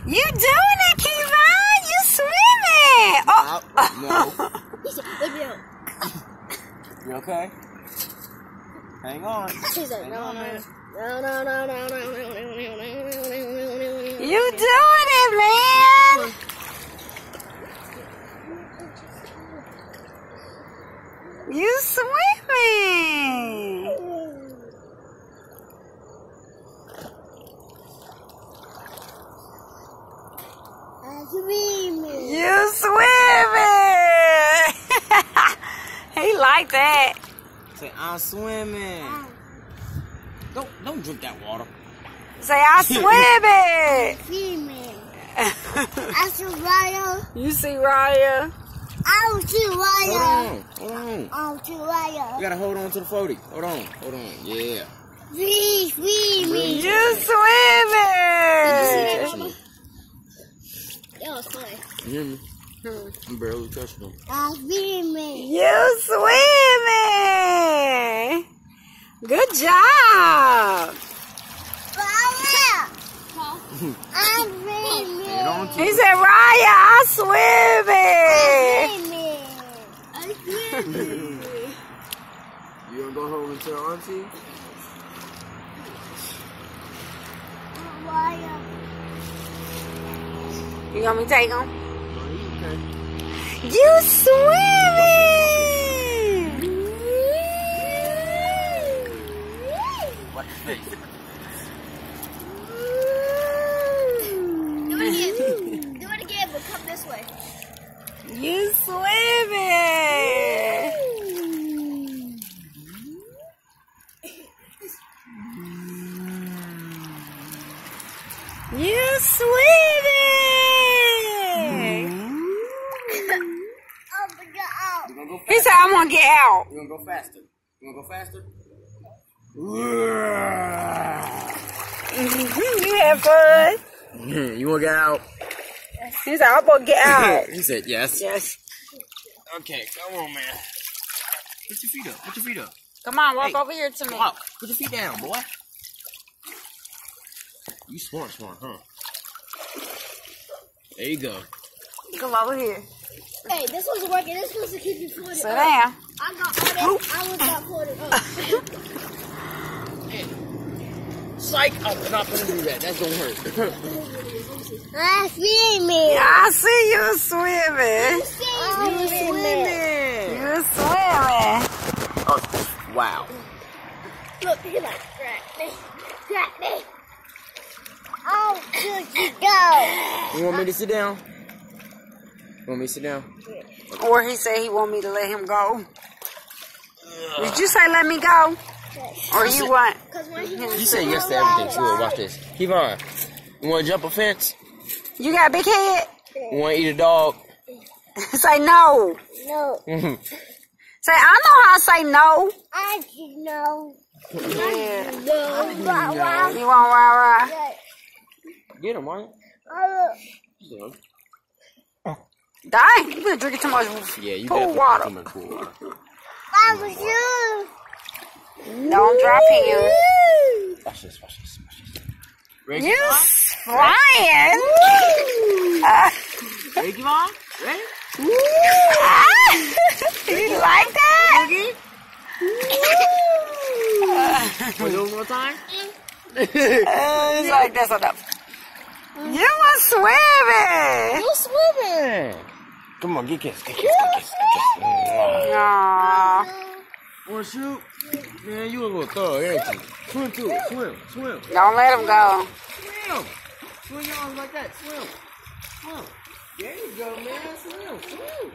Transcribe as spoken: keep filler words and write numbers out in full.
You doing it, Kevon? You swimming? Oh, Uh, no. You okay? Hang on. She's like, no, no, no, no, no, no, no, no, no. you doing it, man? You swimming? I'm swimming. You swimming? He like that. Say, I'm swimming. Don't, don't drink that water. Say, I swimming. Swimming. I see Raya. You see Raya? I don't see Hold Raya. on, hold on. I don't see Raya. You gotta hold on to the floaty. Hold on, hold on. Yeah. Please, swimming. You swimming? Touch me. Yo, it's funny. You hear me? I'm barely touching them. I'm swimming. You swimming? Good job. Raya. I'm swimming. Head on to He it. said, Raya, I swimming. I'm swimming. You gonna go home and tell Auntie? Raya. You want me to take him? No, you okay. You swimming? What the face? Do it again. Do it again, but come this way. You swimming? You swimming? Oh, but get out. You gonna go He faster? said, I'm gonna get out. You gonna go faster? You gonna go faster? You had fun? You wanna get out? He said, I'm gonna get out. He said yes. Yes. Okay, come on, man. Put your feet up. Put your feet up. Come on, walk Hey, over here to me. Come on. Put your feet down, boy. You smart, smart, huh? There you go. Come over here. Hey, this one's working. This one's to keep you floated Sit up. down. I got all that. I was got floated up. Hey. Psych! I'm not gonna do that. That's gonna hurt. I'm swimming. I see you swimming. I'm swimming. You swimming. Oh, wow. Look, he like, grab me. Grab me. Oh, good you go. You want me to sit down? You want me to sit down? Or he said he want me to let him go. Did you say let me go? Or you want? Because when he You said yes to everything, too. Watch this. Kevon, you want to jump a fence? You got a big head? You want to eat a dog? Say no. No, Say, I know how to say no. I didn't know. Yeah. No. Wow, wow. You want rah rah? Get him, right? Oh, Dang, you been drinking too much Yeah, you pool definitely water. too much pool water. that was you. Don't drop him. Watch this, watch this, watch this. Ready, You Kevon? flying. Uh, Ready, Kevon? Ready? you like that? Want to do it one more time? Uh, it's like that's enough. You were swimming. You swimming. Come on, get kissed, get kissed, get kissed, get kissed. Aww. Want to shoot? Man, you a little thug, ain't you? Swim to it, swim, swim. Don't let him go. Swim. Swing your arms like that, swim. Swim. There you go, man, swim, swim.